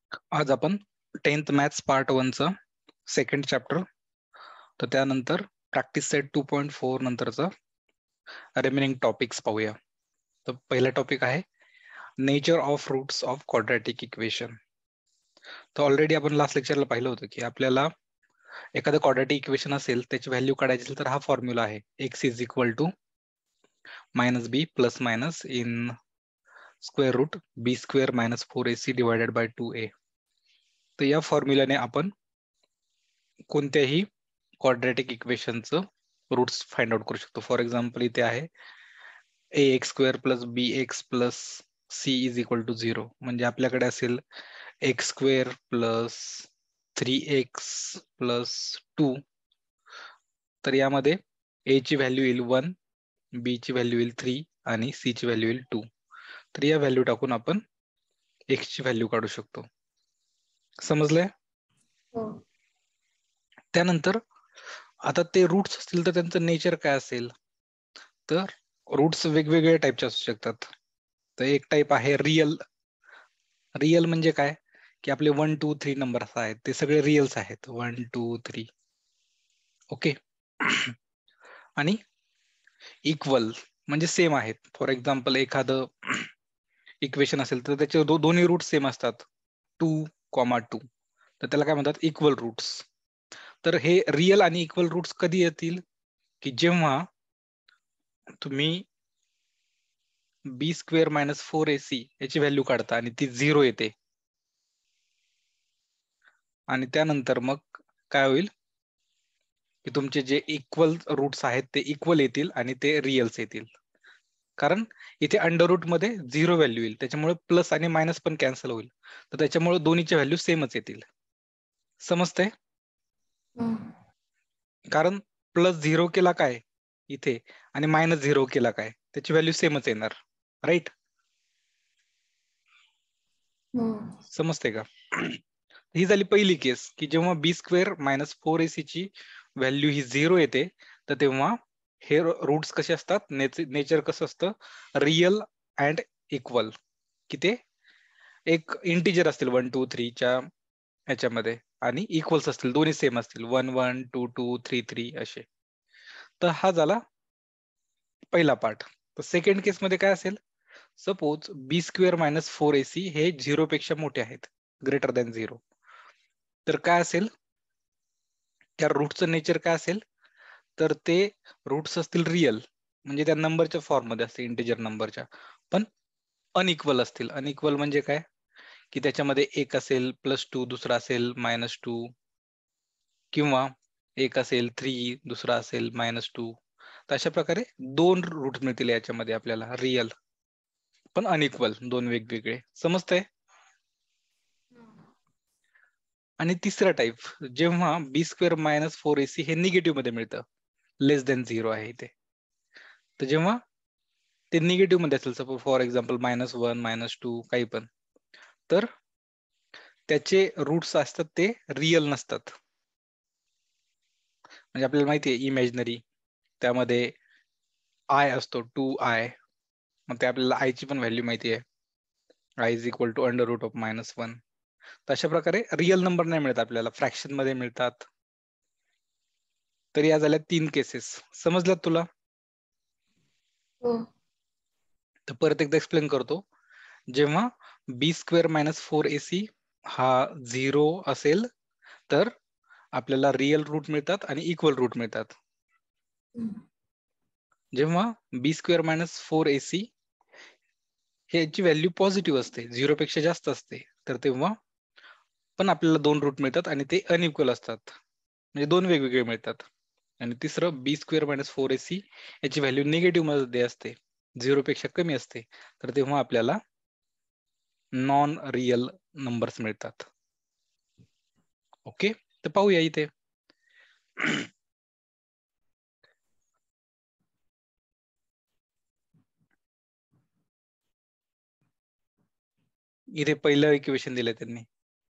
आज आपण 10th maths part 1 चं सेकंड चॅप्टर, तर त्यानंतर प्रॅक्टिस सेट 2.4 नंतरचा रिमेनिंग टॉपिक्स पाहूया. तर पहिला टॉपिक आहे nature of roots of quadratic equation. तर ऑलरेडी आपण लास्ट लेक्चरला पाहिलं होतं की आपल्याला एखादं क्वाड्रॅटिक इक्वेशन असेल त्याची व्हॅल्यू काढायची असेल तर हा फॉर्म्युला आहे, x is equal to minus B plus minus in square root B square minus 4ac divided by 2a. तर या फॉर्म्युलाने आपण कोणत्याही क्वाड्रॅटिक इक्वेशनचं रूट्स फाइंड आउट करू शकतो. फॉर एक्झाम्पल इथे आहे ax square plus bx plus c is equal to 0, म्हणजे आपल्याकडे असेल x square plus 3x plus 2. तर यामध्ये a ची व्हॅल्यू येईल 1, b ची व्हॅल्यू येईल 3 आणि c ची व्हॅल्यू येईल 2. तर या व्हॅल्यू टाकून आपण x ची व्हॅल्यू काढू शकतो. समजलंय? हो. त्यानंतर आता ते रूट्स असतील तर त्यांचं नेचर काय असेल, तर रूट्स वेगवेगळ्या टाईपचे असू शकतात. तर एक टाईप आहे रिअल. रिअल म्हणजे काय की आपले 1 2 3 नंबर आहेत ते सगळे रिअल्स आहेत, 1 2 3. ओके. आणि इक्वल म्हणजे सेम आहेत. फॉर एक्झाम्पल एखादं इक्वेशन असेल तर त्याचे दोन्ही रूट सेम असतात, 2, 2. तर त्याला काय म्हणतात, इक्वल रूट्स. तर हे रिअल आणि इक्वल रूट्स कधी येतील की जेव्हा तुम्ही बी स्क्वेअर मायनस 4ac याची व्हॅल्यू काढता आणि ती 0 येते, आणि त्यानंतर मग काय होईल की तुमचे जे इक्वल रूट्स आहेत ते इक्वल येतील आणि ते रिअल्स येतील. कारण इथे अंडर रूट मध्ये 0 व्हॅल्यू येईल, त्याच्यामुळे प्लस आणि मायनस पण कॅन्सल होईल. तर त्याच्यामुळे दोन्हीच्या व्हॅल्यू सेमच येतील. समजतंय? हम्म. कारण प्लस 0 केला काय इथे आणि मायनस 0 केला काय, त्याची व्हॅल्यू सेमच येणार, राईट? हम्म. समजते का? ही झाली पहिली केस की जेव्हा बी स्क्वेअर मायनस 4ac ची व्हॅल्यू ही 0 येते, तर तेव्हा हे रूट्स कसे असतात, नेचर कसं असतं, रिअल अँड इक्वल. की ते एक इंटिजर असतील 1 2 3 च्या ह्याच्यामध्ये, आणि इक्वल्स असतील, दोन्ही सेम असतील, 1 1 2 2 3 3 असे. तर हा झाला पहिला पार्ट. तर सेकंड केस मध्ये काय असेल, सपोज बी स्क्वेअर मायनस 4ac हे 0 पेक्षा मोठे आहेत, ग्रेटर दॅन 0. तर काय असेल, त्या रूटचं नेचर काय असेल, तर ते रूट्स असतील रिअल, म्हणजे त्या नंबरच्या फॉर्म मध्ये असतील, इंटिजर नंबरच्या, पण अनइक्वल असतील. अनइक्वल म्हणजे काय की त्याच्यामध्ये एक असेल प्लस 2, दुसरा असेल मायनस 2, किंवा एक असेल 3, दुसरा असेल मायनस 2. तर अशा प्रकारे दोन रूट मिळतील याच्यामध्ये आपल्याला, रिअल पण अनइक्वल, दोन वेगवेगळे. समजतंय? आणि तिसरा टाईप, जेव्हा बी स्क्वेअर मायनस 4ac हे निगेटिव्ह मध्ये मिळतं, लेस दॅन 0 आहे इथे. तर जेव्हा ते निगेटिव्ह मध्ये असेल, सपोज फॉर एक्झाम्पल -1 -2 काही पण, तर त्याचे रूट्स असतात ते रिअल नसतात. म्हणजे आपल्याला माहिती आहे इमॅजिनरी, त्यामध्ये आय असतो 2i, मग ते आपल्याला आय ची पण व्हॅल्यू माहिती आहे, i is equal to under root of -1. तर अशा प्रकारे रिअल नंबर नाही मिळत आपल्याला, फ्रॅक्शन मध्ये मिळतात. तर या झाल्या 3 केसेस. समजल्यात तुला? हो. तर परत एकदा एक्सप्लेन करतो. जेव्हा बी स्क्वेअर मायनस 4ac हा 0 असेल तर आपल्याला रिअल रूट मिळतात आणि इक्वल रूट मिळतात. हम्म. जेव्हा बी स्क्वेअर मायनस 4ac ह्याची व्हॅल्यू पॉझिटिव्ह असते, 0 पेक्षा जास्त असते, तर तेव्हा पण आपल्याला दोन रूट मिळतात आणि ते अनइक्वल असतात, म्हणजे दोन वेगवेगळे मिळतात. आणि तिसरं बी स्क्वेअर मायनस 4ac याची व्हॅल्यू निगेटिव्ह मध्ये असते, 0 पेक्षा कमी असते, तर तेव्हा आपल्याला नॉन रिअल नंबर्स मिळतात. ओके. तर पाहूया इथे. इथे पहिलं इक्वेशन दिलंय त्यांनी,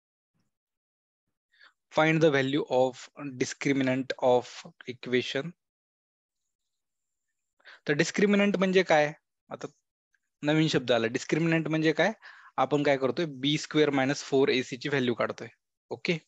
find the value of discriminant of equation. तर डिस्क्रिमिनंट म्हणजे काय, आता नवीन शब्द आला. डिस्क्रिमिनंट म्हणजे काय, आपण काय करतोय बी स्क्वेअर मायनस 4ac ची व्हॅल्यू काढतोय. ओके,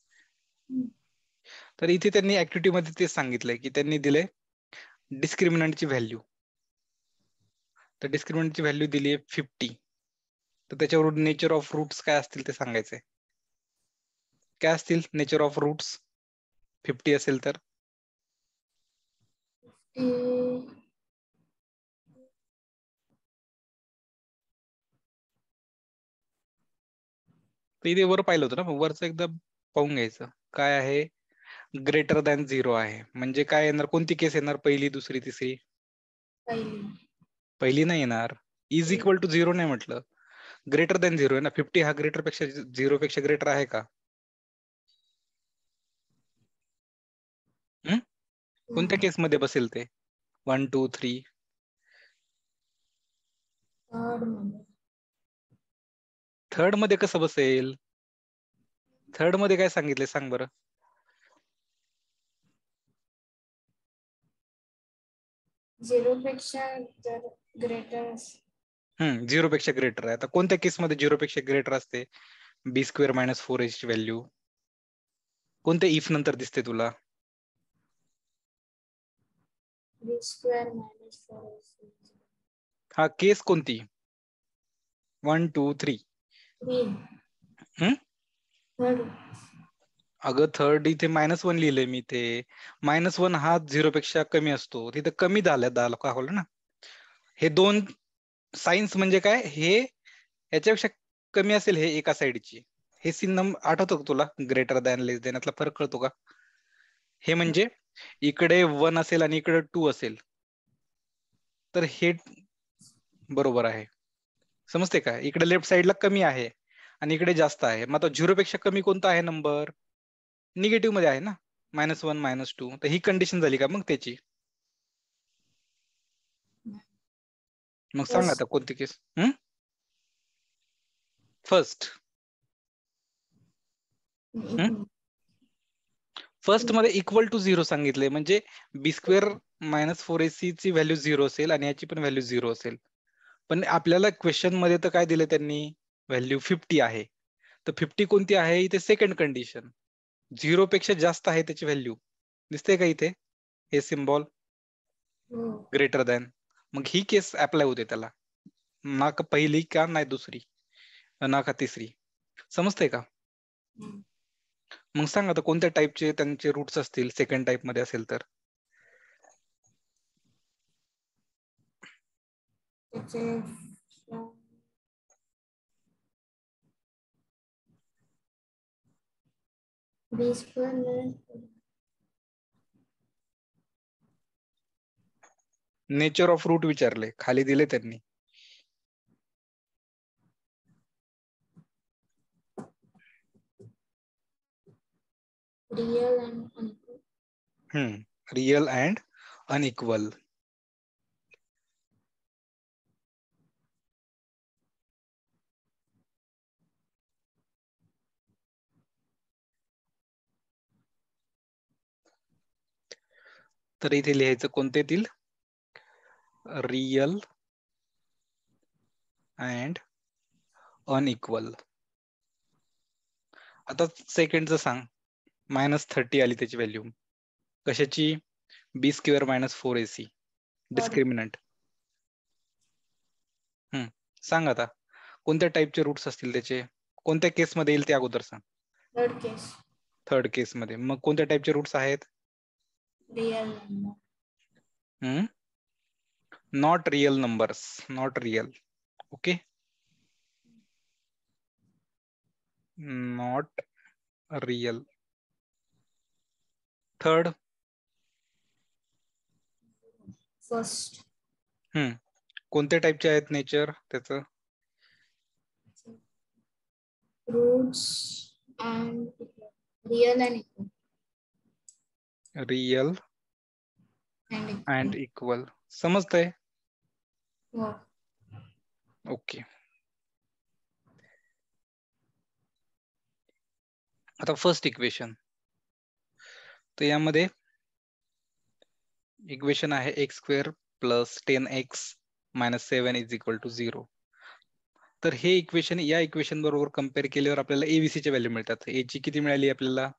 तर इथे त्यांनी ऍक्टिव्हिटी मध्ये तेच सांगितलंय की त्यांनी दिले डिस्क्रिमिनंटची व्हॅल्यू. तर डिस्क्रिमिनंटची व्हॅल्यू दिली आहे 50. तर त्याच्यावरून नेचर ऑफ रूट्स काय असतील ते सांगायचंय. काय असतील नेचर ऑफ रूट्स 50 असेल तर? तर इथे वर पाहिलं होतं ना, वरचं एकदा पाहून घ्यायचं. काय आहे ग्रेटर दॅन 0 आहे म्हणजे काय येणार, कोणती केस येणार, पहिली दुसरी तिसरी? पहिली नाही येणार. इज इक्वल टू 0 नाही म्हटलं, ग्रेटर दॅन 0 आहे ना. 50 हा ग्रेटर पेक्षा 0 पेक्षा ग्रेटर आहे का? कोणत्या केसमध्ये बसेल ते? 1 2 3 थर्ड मध्ये कसं बसेल? थर्ड मध्ये काय सांगितले सांग बरं? 0 पेक्षा जर ग्रेटर 0 पेक्षा ग्रेटर आहे. आता कोणत्या केसमध्ये 0 पेक्षा ग्रेटर असते? बी स्क्वेअर मायनस 4ac ची व्हॅल्यू कोणत्या इफ नंतर दिसते तुला? B square minus 4ac. हा केस कोणती? 1 2 3 अगं थर्ड इथे -1 लिहिलंय मी. ते -1 हा 0 पेक्षा कमी असतो, तिथे कमी दाखवलं ना. हे दोन सायन्स म्हणजे काय, हे याच्यापेक्षा कमी असेल हे एका साइडची. हे सीन नंबर आठवतो का तुला? ग्रेटर दॅन लेस दॅन यातला फरक कळतो का? हे म्हणजे इकडे 1 असेल आणि इकडे 2 असेल तर हे बरोबर आहे. समजते का? इकडे लेफ्ट साइडला कमी आहे आणि इकडे जास्त आहे. मग आता 0 पेक्षा कमी कोणता आहे नंबर? निगेटिव्ह मध्ये आहे ना, -1 -2. तर ही कंडिशन झाली का मग त्याची? मग सांग आता कोणती केस? फर्स्ट मध्ये इक्वल टू 0 सांगितले म्हणजे बी स्क्वेअर मायनस 4ac ची व्हॅल्यू 0 असेल आणि याची पण व्हॅल्यू 0 असेल. पण आपल्याला क्वेश्चन मध्ये तर काय दिले त्यांनी? व्हॅल्यू 50 आहे. तर 50 कोणती आहे? इथे सेकंड कंडिशन 0 पेक्षा जास्त आहे त्याची व्हॅल्यू. दिसते का इथे हे सिम्बॉल ग्रेटर दॅन? मग ही केस अप्लाय होते त्याला, ना का पहिली का नाही दुसरी ना का तिसरी. समजते का? मग सांग आता कोणत्या टाईपचे त्यांचे रूट्स असतील सेकंड टाईप मध्ये असेल तर? B square nature of root विचारले, खाली दिले त्यांनी. Real and unequal. तर इथे लिहायचं कोणते येतील? Real and unequal. आता सेकंडचं सांग. -30 आली त्याची व्हॅल्यू कशाची? B square minus 4ac discriminant. सांग आता कोणत्या टाईपचे रूट्स असतील त्याचे? कोणत्या केस मध्ये येईल ते अगोदर सांग. थर्ड केस मध्ये. मग कोणत्या टाईपचे रूट्स आहेत? Real not real numbers. Not real. Okay, not real. Third first कोणत्या टाईपचे आहेत नेचर त्याचं? Roots and real and real and equal. समजतंय? ओके. आता फर्स्ट इक्वेशन, तर यामध्ये इक्वेशन आहे x² + 10x - 7 = 0. तर हे इक्वेशन या इक्वेशन बरोबर कम्पेअर केल्यावर आपल्याला एबीसी ची व्हॅल्यू मिळतात. ए ची किती मिळाली आपल्याला?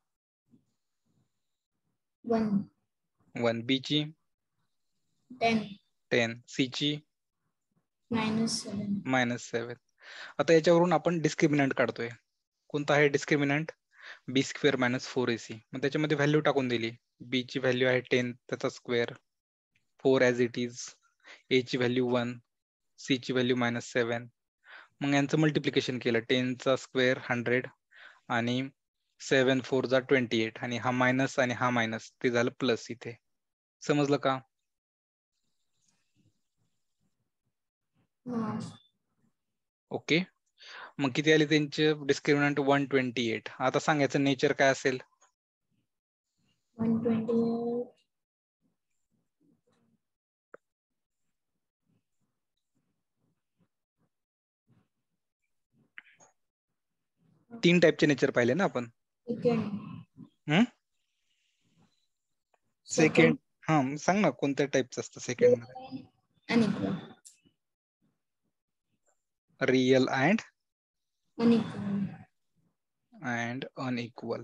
1, 1. बी ची 10, 10. सी ची -7. -7. आता याच्यावरून आपण डिस्क्रिमिनंट काढतोय. कोणता आहे डिस्क्रिमिनंट? बी स्क्वेअर मायनस 4ac. मग त्याच्यामध्ये व्हॅल्यू टाकून दिली. बी ची व्हॅल्यू आहे 10 त्याचा square, 4 as it is. A ची व्हॅल्यू 1, सी ची व्हॅल्यू -7. मग यांचं मल्टिप्लिकेशन केलं. 10 चा स्क्वेअर 100 आणि 7 4 जा 28 आणि हा मायनस आणि हा मायनस ते झालं प्लस इथे. समजलं का? हा. ओके. मग किती आले त्यांचे डिस्क्रिमिनंट? 128. आता सांगायचं नेचर काय असेल? 128. तीन टाईपचे नेचर पाहिले ना आपण. Second. सेकंड. हा सांग ना कोणत्या टाईपचं असतं सेकंड मध्ये? Unequal. Real and Unequal. Unequal.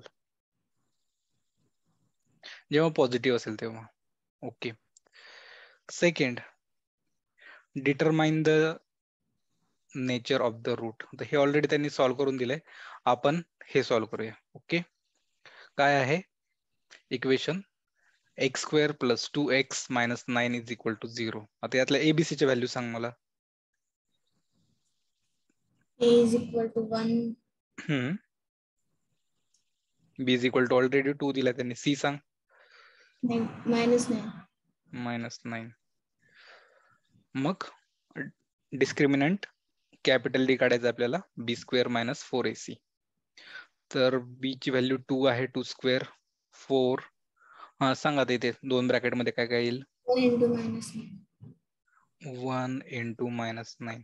जेव्हा पॉझिटिव्ह असेल तेव्हा. Okay. Second, determine the nature of the root. हे ऑलरेडी त्यांनी सॉल्व्ह करून दिलंय. आपण हे सॉल्व्ह करूया. ओके. काय आहे equation? X square plus 2x minus 9 is equal to 0. आता यातल्या एबीसी ची व्हॅल्यू सांग मला. A is equal to 1. B is equal to already 2 दिला त्यांनी. सी सांग. -9. -9. मग डिस्क्रिमिनंट कॅपिटल डी काढायचं आपल्याला. B square minus 4ac. तर बी ची व्हॅल्यू 2 आहे. 2 स्क्वेअर 4. हा सांगा इथे दोन ब्रॅकेट मध्ये काय काय येईल? 1 into -9. 1 into -9.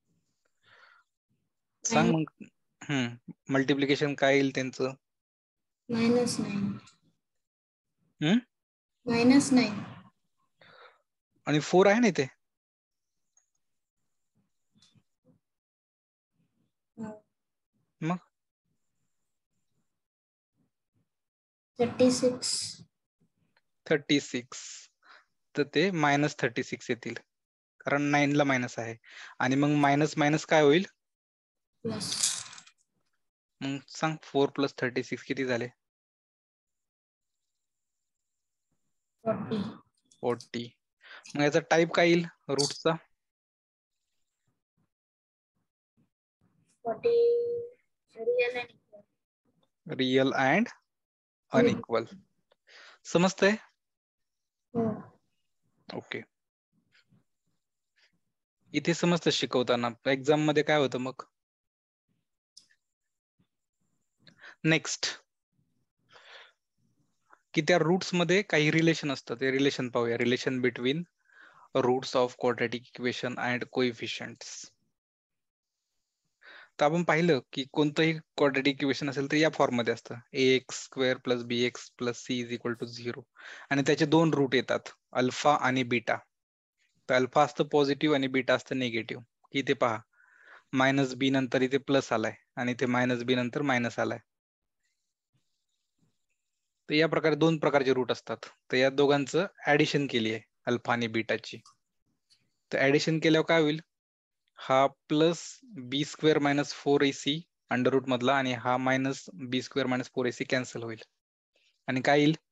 सांग मग. मल्टिप्लिकेशन काय येईल त्यांचं? -9. हम्म -9. आणि 4 आहे ना इथे. मग 36. 36. तर ते -36 येतील कारण 9 ला मायनस आहे. आणि मग मायनस मायनस काय होईल? Plus. मग सांग 4 + 36 किती झाले? 40. 40. मग याचा टाईप काय येईल रूटचा? 40. Real and equal. Real and unequal. समजतंय? हो. ओके. इथे समजतं शिकवताना. एक्झाम मध्ये काय होतं मग? नेक्स्ट, की त्या रूट्स मध्ये काही रिलेशन असतं. ते रिलेशन पाहूया. Relation between roots of quadratic equation and coefficients. तर आपण पाहिलं की कोणतंही क्वाड्रॅटिक इक्वेशन असेल तर या फॉर्म मध्ये असतं. ax square plus bx plus c is equal to 0. आणि त्याचे दोन रूट येतात, अल्फा आणि बीटा. तर अल्फा असतं पॉझिटिव्ह आणि बीटा असतं निगेटिव्ह. इथे पहा -b नंतर इथे प्लस आलाय आणि इथे -b नंतर मायनस आलाय. तर या प्रकारे दोन प्रकारचे रूट असतात. तर या दोघांचं ऍडिशन केली आहे अल्फा आणि बीटाची. तर ऍडिशन केल्यावर काय होईल? हा plus B square minus 4ac under root मधला आणि हा minus B square minus 4ac cancel होईल. आणि काय येईल?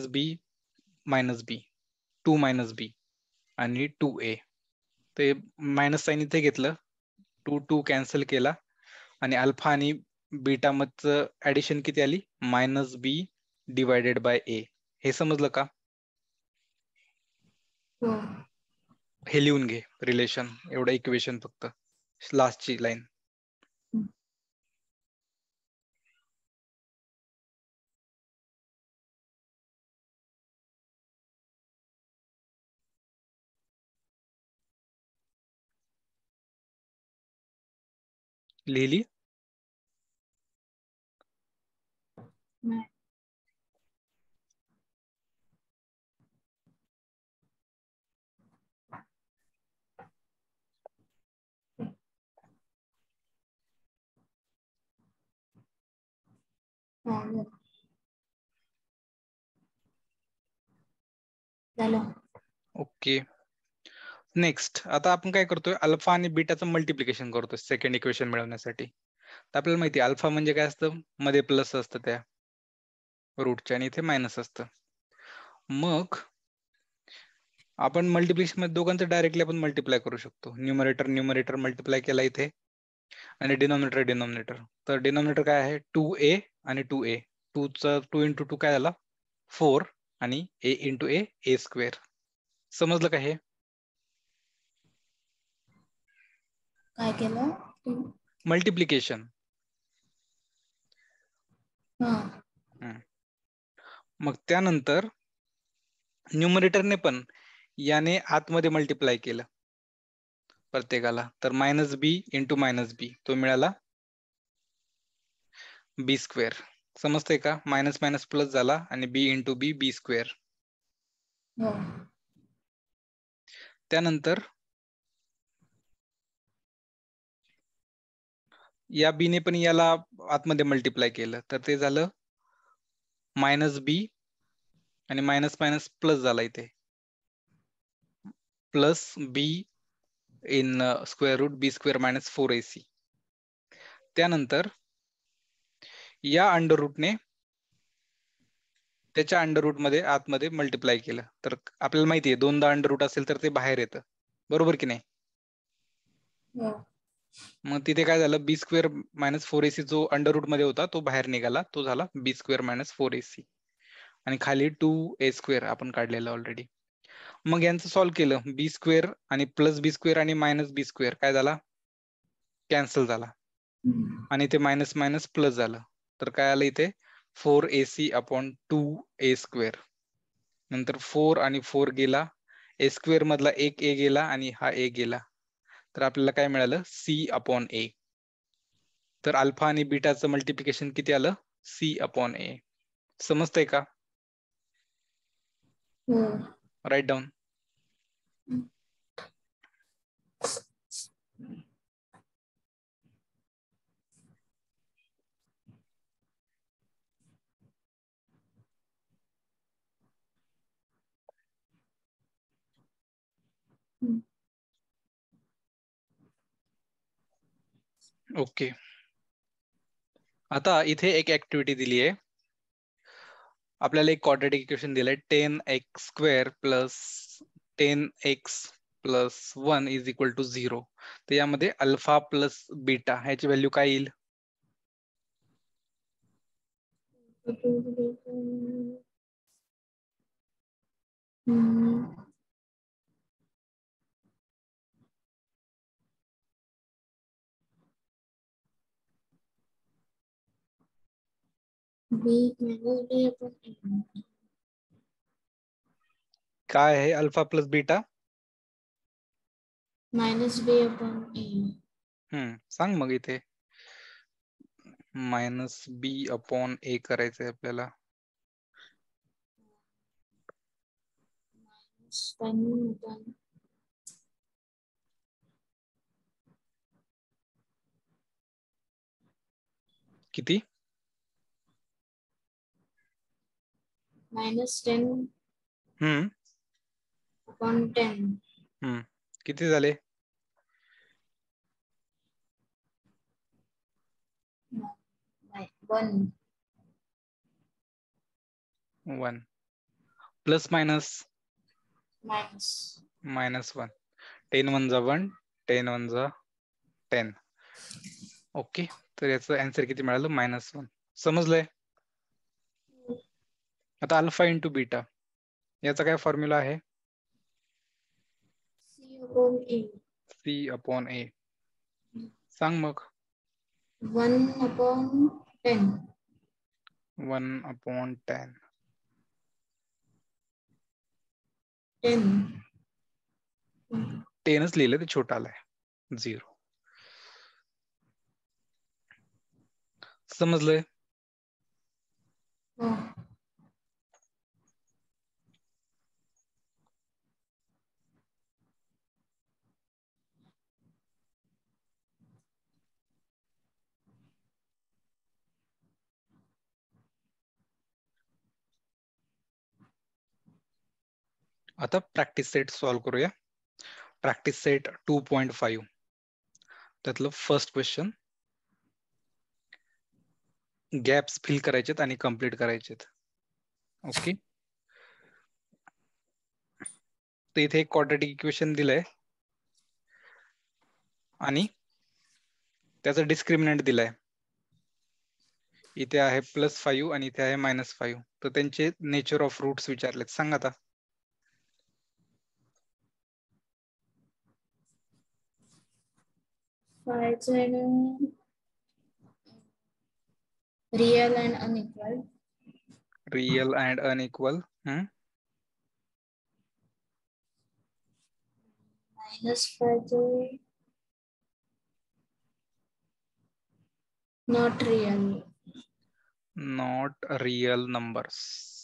-b 2 - b आणि 2a. ते मायनस साइन इथे घेतलं, 2 कॅन्सल केला आणि अल्फा आणि बीटा मधचं ऍडिशन किती आली? -b divided by a. हे समजलं का? हो. हे लिहून घे रिलेशन, एवढं इक्वेशन फक्त लास्टची लाईन. लिहिली? नाही. हा, झालं. ओके. नेक्स्ट आता आपण काय करतोय, अल्फा आणि बीटाचं मल्टिप्लिकेशन करतोय सेकंड इक्वेशन मिळवण्यासाठी. तर आपल्याला माहिती आहे अल्फा म्हणजे काय असतं, मध्ये प्लस असतं त्या रूटच्या आणि इथे मायनस असतं. मग आपण मल्टिप्लिकेशन मध्ये दोघांचं डायरेक्टली आपण मल्टिप्लाय करू शकतो. न्यूमरेटर मल्टिप्लाय केला इथे आणि डिनॉमिनेटर. तर डिनॉमिनेटर काय आहे, 2a आणि 2a. 2 इंटू 2 काय झाला 4 आणि a इंटू a स्क्वेअर. समजलं का हे? काय केलं तू? मल्टिप्लिकेशन. हा, मग त्यानंतर न्यूमरेटरने पण याने आतमध्ये मल्टिप्लाय केलं प्रत्येकाला. तर minus B into minus B तो मिळाला बी स्क्वेअर. समजतंय का? मायनस मायनस प्लस झाला आणि बी इंटू बी बी स्क्वेअर. हो, त्यानंतर या बी ने पण याला आतमध्ये मल्टिप्लाय केलं तर ते झालं मायनस बी आणि मायनस मायनस प्लस झाला इथे plus B in square root B square minus 4ac. त्यानंतर या अंडर रूटने त्याच्या अंडर रूट मध्ये आतमध्ये मल्टिप्लाय केलं तर आपल्याला माहिती आहे दोनदा अंडर रूट असेल तर ते बाहेर येतं, बरोबर की नाही? हो, मग तिथे काय झालं, बी स्क्वेअर मायनस 4ac जो अंडर रूट मध्ये होता तो बाहेर निघाला, तो झाला बी स्क्वेअर मायनस 4ac आणि खाली 2a स्क्वेअर आपण काढलेला ऑलरेडी. मग यांचं सॉल्व्ह केलं, बी स्क्वेअर आणि प्लस बी स्क्वेअर आणि मायनस बी स्क्वेअर काय झाला, कॅन्सल झाला आणि ते मायनस मायनस प्लस झालं. तर काय आलं इथे 4ac अपॉन 2a स्क्वेअर. नंतर 4 आणि 4 गेला, ए स्क्वेअर मधला एक ए गेला आणि हा ए गेला. तर आपल्याला काय मिळालं सी अपॉन ए. तर अल्फा आणि बीटाचं मल्टिप्लिकेशन किती आलं, सी अपॉन ए. समजतंय का? हो. Write down. ओके. आता इथे एक ऍक्टिव्हिटी दिली आहे आपल्याला, एक क्वाड्रॅटिक इक्वेशन दिलंय 10x square plus 10x plus 1 is equal to 0. तर यामध्ये अल्फा प्लस बीटा ह्याची व्हॅल्यू काय येईल? काय आहे alpha plus beta? Minus B upon A. सांग मग इथे. मायनस बी अपॉन ए करायचंय आपल्याला. किती? Minus 10 upon 10. किती झाले? 1. 1 प्लस मायनस मायनस मायनस 1. 10 1 जा 1, 10 1 जा 10. ओके, तर याचं आन्सर किती मिळालं, -1. समजलंय? आता अल्फा इंटू बीटा याचा काय फॉर्म्युला आहे? C upon A. C upon A. सांग मग. 1 अपॉन 10. 1 अपॉन 10. 10. 10च लिहिलं, ते छोटा आलाय 0. समजलंय? हो. आता प्रॅक्टिस सेट सॉल्व्ह करूया. प्रॅक्टिस सेट 2.5 त्यातलं फर्स्ट क्वेश्चन, गॅप्स फिल करायचेत आणि कम्प्लीट करायचेत. ओके, तर इथे एक क्वाड्रॅटिक इक्वेशन दिलंय आणि त्याचं डिस्क्रिमिनंट दिलंय. इथे आहे +5 आणि इथे आहे -5. तर त्यांचे नेचर ऑफ रूट्स विचारलेत. सांग आता. Five and real and unequal. Real and unequal. -5 not real. Not real numbers.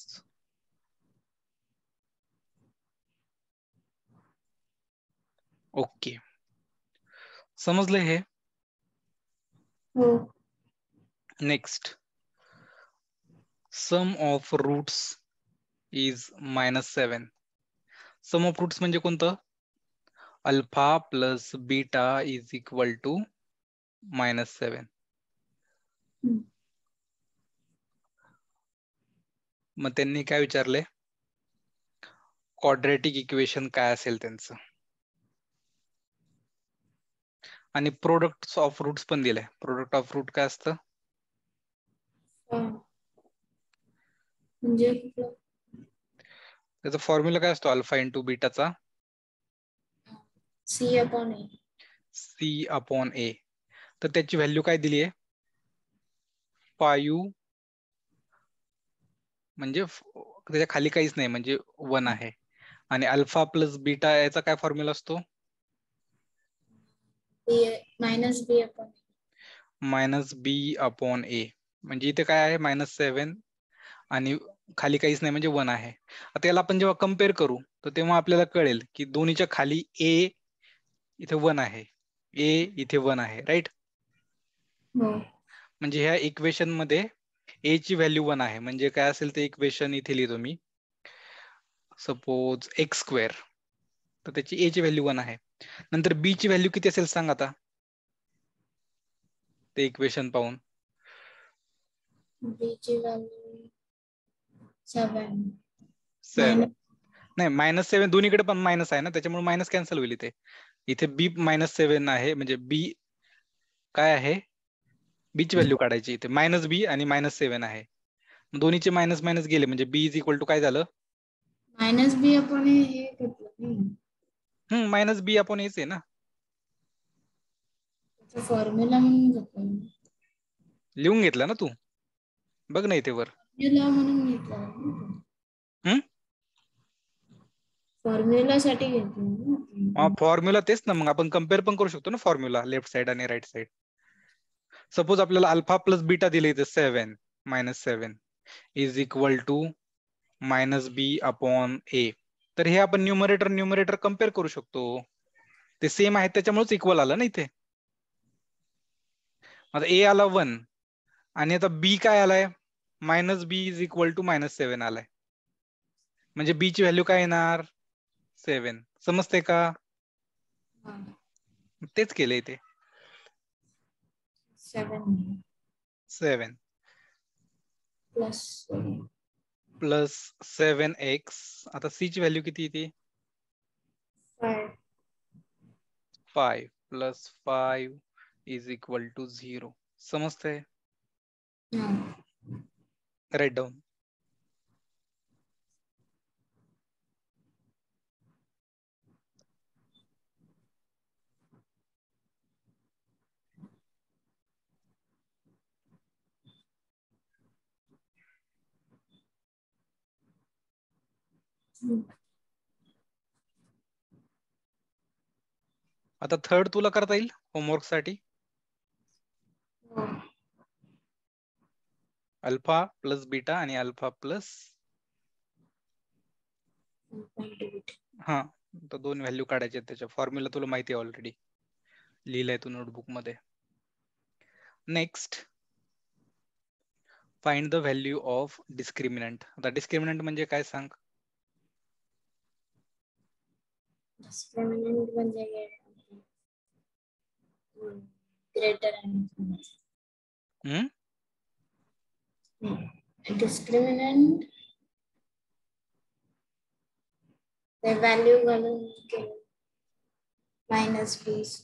Okay, समजले हे. हो. Next, sum of roots is -7. Sum of roots म्हणजे कोणतं? Alpha plus beta is equal to -7. मग त्यांनी काय विचारले? क्वाड्रॅटिक इक्वेशन काय असेल त्यांचं, आणि प्रोडक्ट ऑफ रूट्स पण दिलंय. प्रोडक्ट ऑफ रूट काय असतं? म्हणजे त्याचा फॉर्म्युला काय असतो? अल्फा इंटू बीटाचा C/A. C/A. तर त्याची व्हॅल्यू काय दिली आहे? 5, म्हणजे त्याच्या खाली काहीच नाही, म्हणजे 1 आहे. आणि अल्फा प्लस बीटा याचा काय फॉर्म्युला असतो? -B/A. -B/A. म्हणजे इथे काय आहे? -7 आणि खाली काहीच नाही, म्हणजे 1 आहे. आता याला आपण जेव्हा कम्पेअर करू तर तेव्हा आपल्याला कळेल की दोन्हीच्या खाली A इथे 1 आहे, A इथे 1 आहे, राईट? हो. म्हणजे ह्या इक्वेशन मध्ये A ची व्हॅल्यू 1 आहे. म्हणजे काय असेल ते इक्वेशन इथे लिहितो मी. सपोज x², तर त्याची A ची व्हॅल्यू 1 आहे. नंतर B ची व्हॅल्यू किती असेल सांग आता, ते इक्वेशन पाहून. B ची व्हॅल्यू 7. 7 नाही, -7 दोन्हीकडे पण मायनस आहे ना, त्याच्यामुळे मायनस कॅन्सल होईल. इथे B -7 आहे, म्हणजे B काय आहे? B ची व्हॅल्यू काढायची. इथे -B आणि -7 आहे. दोन्हीचे मायनस मायनस गेले, म्हणजे B इज इक्वल टू काय झालं? -B आपण हे घेतलं -B/Aच आहे ना. फॉर्म्युला म्हणून घेतलं. लिहून घेतला ना तू, बघ ना इथे वर. फॉर्म्युला म्हणून घेतलं. हम्म, फॉर्म्युला साठी घेतलं. फॉर्म्युला तेच ना, मग आपण कम्पेअर पण करू शकतो ना फॉर्म्युला, लेफ्ट साइड आणि राईट साइड. सपोज आपल्याला अल्फा प्लस बीटा दिले इथे 7 -7 इज इक्वल टू -B/A. तर हे आपण न्यूमरेटर कम्पेअर करू शकतो. ते सेम आहेत त्याच्यामुळेच इक्वल आलं ना इथे. आता A आला 1 आणि आता B काय आलाय? -B इज इक्वल टू -7 आलाय. म्हणजे B ची व्हॅल्यू काय येणार? 7. समजते का? तेच केले इथे. 7 प्लस 7x. आता C ची व्हॅल्यू किती येते? 5 प्लस 5 इज इक्वल टू 0. समजते? Right down. आता थर्ड तुला करता येईल होमवर्क साठी. अल्फा प्लस बीटा आणि अल्फा प्लस, हा, तर 2 व्हॅल्यू काढायचे. त्याच्या फॉर्म्युला तुला माहिती आहे ऑलरेडी, लिहिलंय तू नोटबुक मध्ये. Next, find the value of discriminant. आता डिस्क्रिमिनंट म्हणजे काय सांग? डिस्क्रिमिनंट म्हणजे ग्रेटर हम्म डिस्क्रिमिनंट ते व्हॅल्यू घालून केलं -20.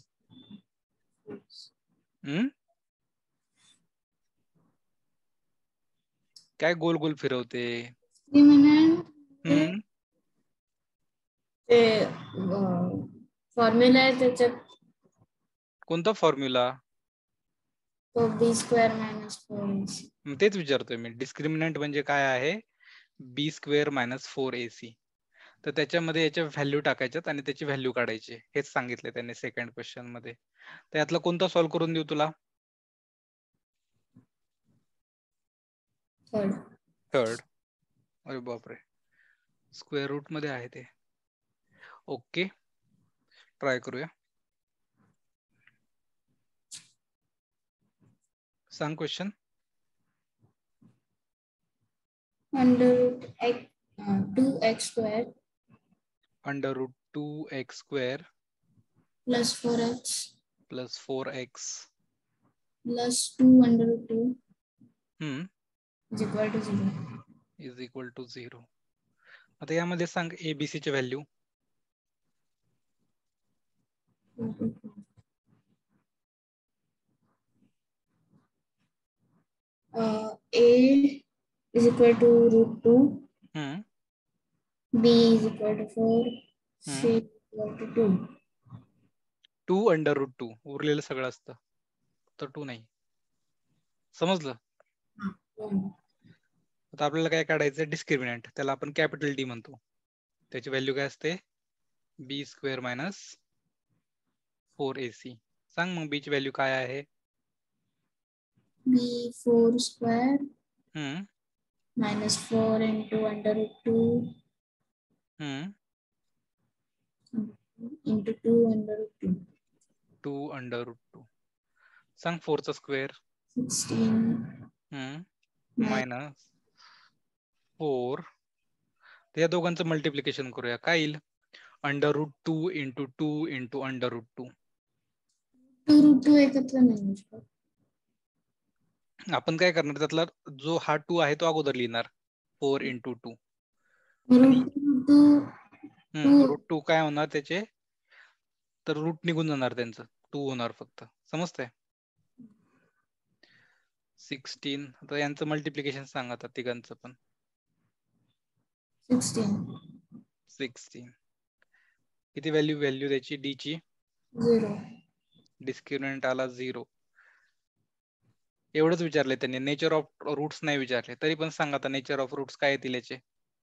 हम्म काय गोल गोल फिरवते? डिस्क्रिमिनंट हम्म ते फॉर्म्युला आहे त्याच्यात कोणता फॉर्म्युला? तो b² - 4ac. तेच विचारतोय मी. डिस्क्रिमिनंट म्हणजे काय आहे? b² - 4ac. तर त्याच्यामध्ये याच्या व्हॅल्यू टाकायच्यात आणि त्याची व्हॅल्यू काढायची. हेच सांगितले त्यांनी सेकंड क्वेश्चन मध्ये. तर यातला कोणता सॉल्व्ह करून देऊ तुला? थर्ड. अरे बापरे, स्क्वेअर रूट मध्ये आहे ते. ओके, ट्राय करूया. सांग question. √2x² √2x² plus 4x plus 4x plus 2√2 is equal to 0. Is equal to 0. आता यामध्ये सांग एबीसी ची value. A is equal to √2, हम्म B is equal to 4, C is equal to 2. 2√2 उरलेलं सगळं असतं, तर 2 नाही. समजलं? आता आपल्याला काय काढायचं? डिस्क्रिमिनंट. त्याला आपण कॅपिटल डी म्हणतो. त्याची व्हॅल्यू काय असते? b² - 4ac. सांग मग बी ची व्हॅल्यू काय आहे? b4² हम्म -4 into √2 हम्म into 2√2. 2√2. सांग 4 चा स्क्वेअर. 16 मायनस 4. या दोघांचं मल्टिप्लिकेशन करूया. काय येईल? √2 into 2 into √2. 2√2 एकत्र नाही येऊ शकत. आपण काय करणार? त्यातला जो हा 2 आहे तो अगोदर लिहिणार. 4 into 2 आणि √2 काय होणार त्याचे? तर रूट निघून जाणार त्यांचं. 2 होणार फक्त. समजतंय? 16. आता यांचं मल्टिप्लिकेशन सांग आता तिघांचं पण. 16. किती व्हॅल्यू द्यायची डी ची? 0. डिस्क्रिमिनंट आला 0. एवढंच विचारले त्यांनी. नेचर ऑफ रूट्स नाही विचारले. तरी पण सांग आता नेचर ऑफ रूट्स काय येतील याचे?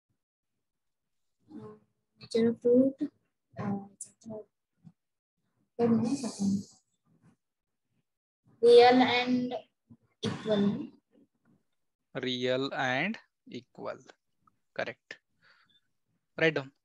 Nature of root real and equal. Real and equal. Correct. Write down.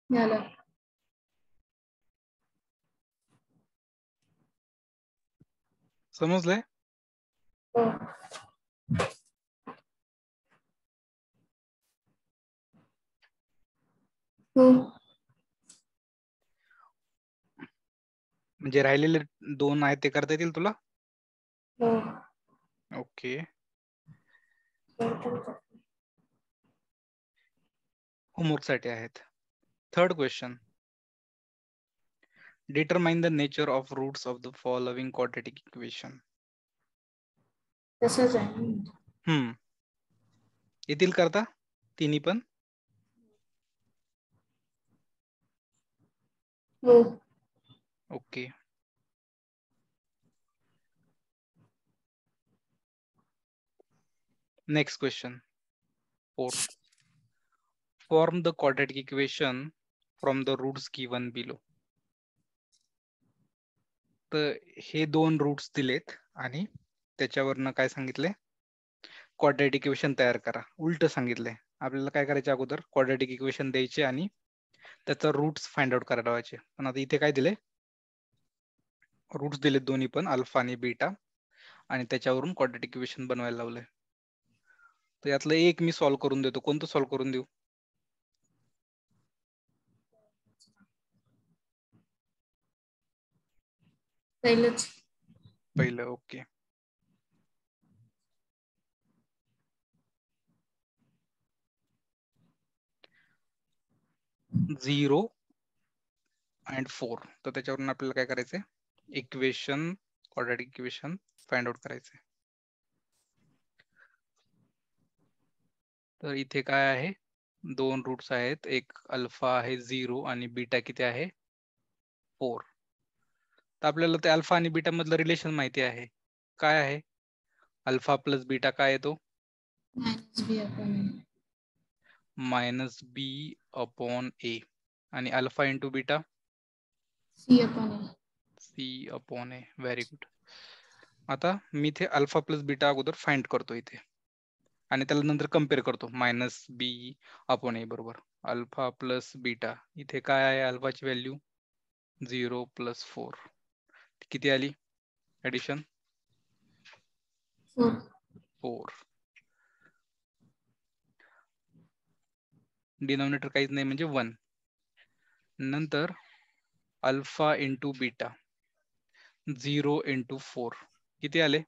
झालं. समजलंय? हो. हो. म्हणजे राहिलेले 2 आहेत ते करता येतील तुला? हो. ओके. होमवर्क साठी आहेत. Third question. Determine the nature of roots of the following quadratic equation. तसंच आहे. येतील करता तिन्ही पण? हो. Okay. Next question. Fourth. Form the quadratic equation from the roots given below. तर हे 2 रूट्स दिलेत आणि त्याच्यावरनं काय सांगितले? क्वाड्रॅटिक इक्वेशन तयार करा. उलट सांगितलंय. आपल्याला काय करायचे अगोदर? क्वाड्रॅटिक इक्वेशन द्यायचे आणि त्याचा रूट्स फाइंड आउट करायला लावायचे. पण आता इथे काय दिले? रूट्स दिलेत दोन्ही पण, अल्फा आणि बीटा, आणि त्याच्यावरून क्वाड्रॅटिक इक्वेशन बनवायला लावलंय. तर यातलं एक मी सॉल्व्ह करून देतो. कोणतं सॉल्व्ह करून देऊ? पहिलं. ओके. Zero and 4. तर त्याच्यावरून आपल्याला काय करायचंय? Equation, quadratic equation find out करायचंय. तर इथे काय आहे? 2 रूट्स आहेत. एक अल्फा आहे 0 आणि बीटा किती आहे? 4. तर आपल्याला ते अल्फा आणि बीटा मधलं रिलेशन माहिती आहे. काय आहे? अल्फा प्लस बीटा काय येतो? Minus B upon A. आणि alpha into beta? C upon A. Very good. आता मी इथे अल्फा प्लस बीटा अगोदर फाइंड करतो इथे, आणि त्याला नंतर कम्पेअर करतो मायनस बी अपॉन ए बरोबर. अल्फा प्लस बीटा, इथे काय आहे? अल्फाची व्हॅल्यू 0 प्लस 4. किती आली ऍडिशन? 4. डिनॉमिनेटर काहीच नाही म्हणजे 1. नंतर अल्फा इंटू बीटा 0 इंटू 4 किती आले?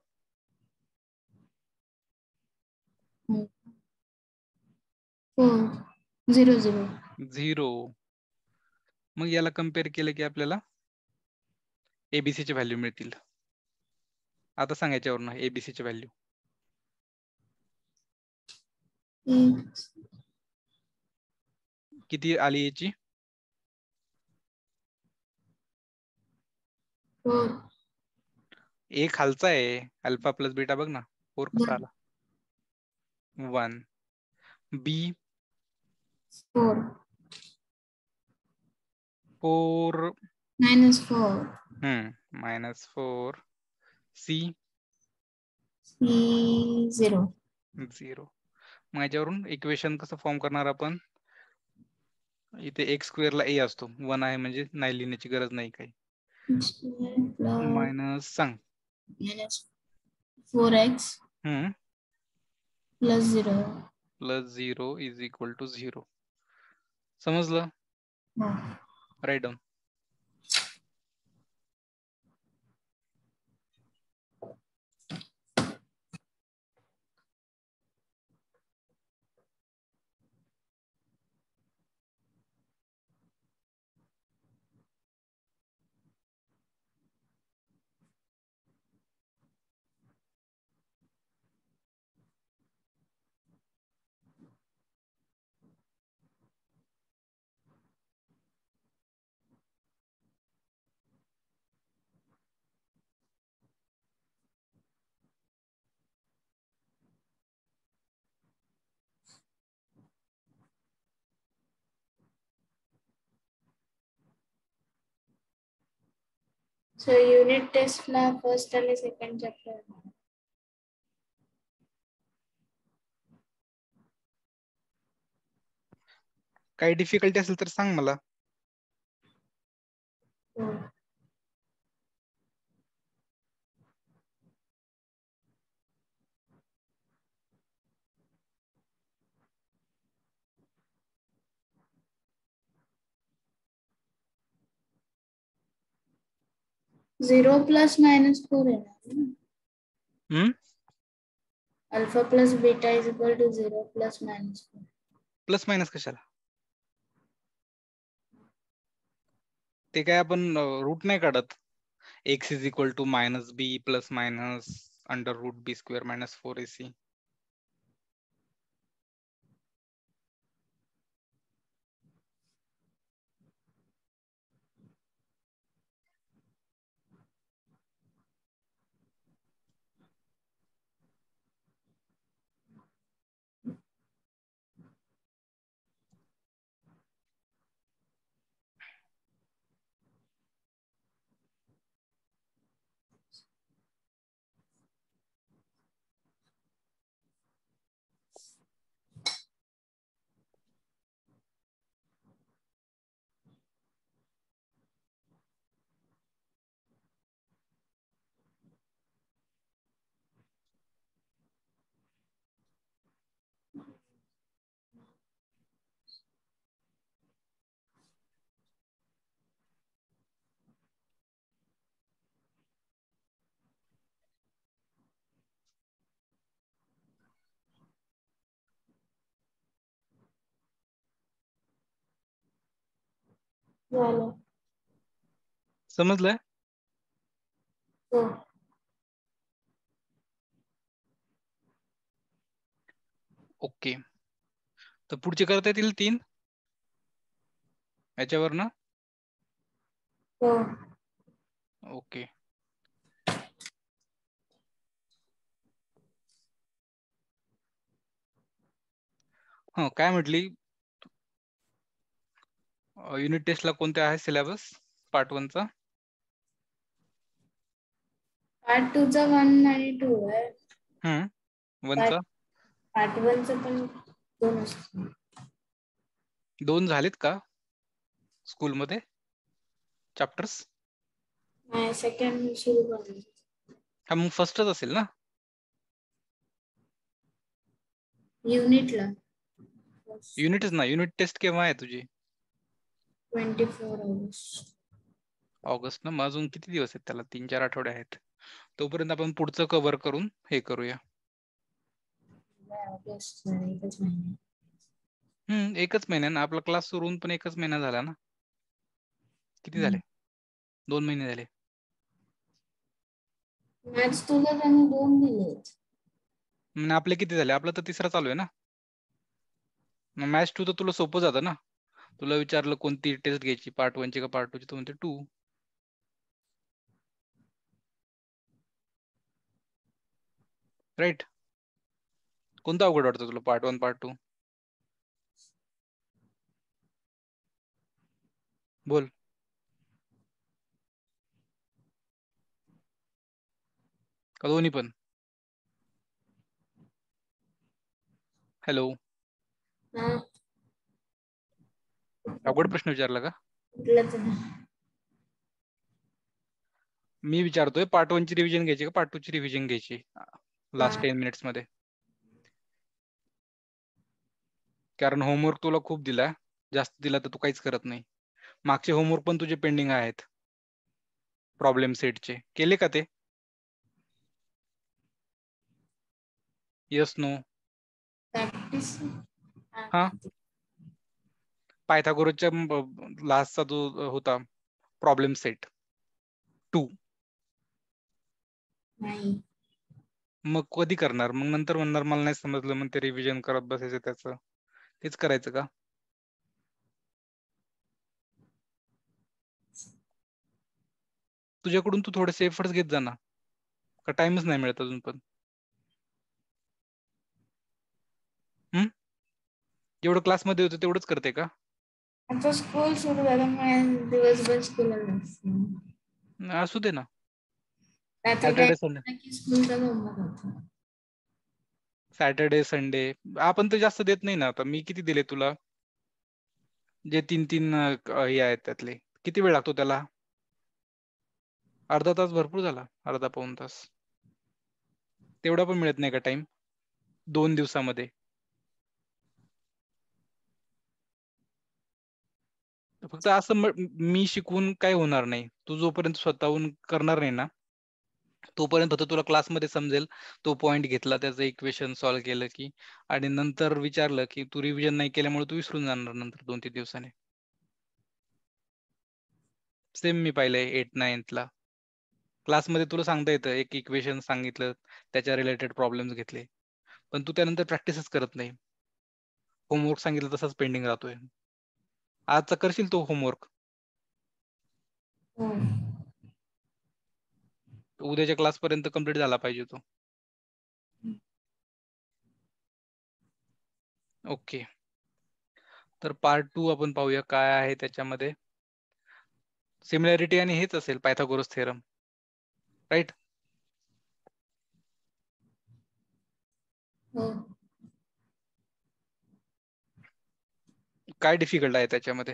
0. मग याला कम्पेअर केलं की आपल्याला एबीसी ची व्हॅल्यू मिळतील. आता सांगा याच्यावरून एबीसी ची व्हॅल्यू किती आली याची? 4. ए खालचा आहे, अल्फा प्लस बीटा बघ ना. 4 कसा आला? 1. बी 4. 4. -4. -4. सी 0. 0. मग याच्यावरून इक्वेशन कसं फॉर्म करणार आपण? इथे एक्स स्क्वेअर ला ए असतो, 1 आहे म्हणजे नाही लिहिण्याची गरज नाही काही. मायनस सांग. -4x plus 0 plus 0 is equal to 0. समजलं? Write down. सो युनिट टेस्टला फर्स्ट आणि सेकंड चॅप्टर काही डिफिकल्टी असेल तर सांग मला. 4. 0 plus minus 4 है ना? Alpha plus beta is equal to 0 plus minus 4. Plus minus कशाला? ते काय आपण रूट नाही काढत. x is equal to minus B plus minus under root B square minus 4ac. झालं. समजलंय? हो. ओके. तर पुढचे करता येतील 3 याच्यावर ना? हो. ओके. काय म्हटली? युनिट टेस्टला कोणते आहे सिलेबस पार्ट 1 चा? पार्ट 2 चा 1 आणि 2 आहे. 1 चा पार्ट 1 चा पण 2 असतो. 2 झालेत का स्कूल मध्ये चॅप्टर्स? नाही, सेकंड सुरू करणार. हा मग फर्स्टच असेल ना? युनिटला युनिटच ना. युनिट टेस्ट केव्हा आहे तुझी? 24 ऑगस्ट. ऑगस्ट ना. मग अजून किती दिवस आहेत त्याला? 3-4 आठवडे आहेत. तोपर्यंत आपण पुढचं कव्हर करून हे करूया. ऑगस्ट एकच महिना. एकच महिन्यानं आपला क्लास सुरू होऊन पण एकच महिना झाला ना. किती झाले? 2 महिने झाले. मॅथ्स तुला त्यांनी 2 दिलेत. म्हणजे आपले किती झाले? आपला तर तिसरा चालू आहे ना. मग मॅथ्स 2 तर तुला सोपं जातं ना. तुला विचारलं कोणती टेस्ट घ्यायची, पार्ट 1 ची का पार्ट 2 ची? तू म्हणते 2. राईट. कोणतं अवघड वाटतं तुला, पार्ट 1 पार्ट 2? बोल. का दोन्ही पण? हॅलो. हा. अवघड प्रश्न विचारला का? कुठलंच नाही. मी विचारतोय पार्ट 1 ची रिव्हिजन घ्यायची का पार्ट 2 ची रिव्हिजन घ्यायची लास्ट 10 मिनिट्स मध्ये? कारण होमवर्क तुला खूप दिलाय. जास्त दिला तर तू काहीच करत नाही. मागचे होमवर्क पण तुझे पेंडिंग आहेत. प्रॉब्लेम सेटचे केले का ते? Yes no? प्रॅक्टिस. हा. पायथागोरसच्या लास्टचा जो होता प्रॉब्लेम सेट 2. नाही. मग कधी करणार? मग नंतर म्हणणार मला नाही समजलं, मग ते रिव्हिजन करत बसायचं त्याचं. तेच करायचं का? तुझ्याकडून तू थोडेसे एफर्ट्स घेत जा ना. का टाइमच नाही मिळत अजून पण? जेवढं क्लासमध्ये होतं तेवढंच करते का? आता स्कूल सुरू झाल्यामुळे दिवसभर स्कूलला नसते. असू दे ना. Saturday Saturday Sunday. स्कूलचा होमवर्क होता. सॅटर्डे संडे आपण तर जास्त देत नाही ना. आता मी किती दिले तुला? जे 3-3 हे आहेत त्यातले किती वेळ लागतो त्याला? अर्धा तास भरपूर झाला, अर्धा पाऊण तास. तेवढा पण मिळत नाही का टाइम 2 दिवसामध्ये? फक्त असं मी शिकवून काय होणार नाही. तू जोपर्यंत स्वतःहून करणार नाही ना, तोपर्यंत फक्त तुला क्लासमध्ये समजेल. तो पॉइंट घेतला, त्याचं इक्वेशन सॉल्व्ह केलं की, आणि नंतर विचारलं की तू रिव्हिजन नाही केल्यामुळे तू विसरून जाणार नंतर 2-3 दिवसांनी. सेम मी पाहिलंय 8th-9th ला. क्लासमध्ये तुला सांगता येतं, एक इक्वेशन सांगितलं, त्याच्या रिलेटेड प्रॉब्लेम्स घेतले, पण तू त्यानंतर प्रॅक्टिसच करत नाही. होमवर्क सांगितलं तसाच पेंडिंग राहतोय. आजचा करशील तो होमवर्क? उद्याच्या क्लास पर्यंत कंप्लीट झाला पाहिजे तो. ओके, तर पार्ट 2 आपण पाहूया काय आहे त्याच्यामध्ये. सिमिलॅरिटी आणि हेच असेल, पायथागोरस थेरम, राईट? काय डिफिकल्ट आहे त्याच्यामध्ये?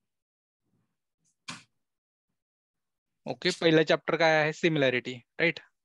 ओके, पहिला चॅप्टर काय आहे? Similarity, right?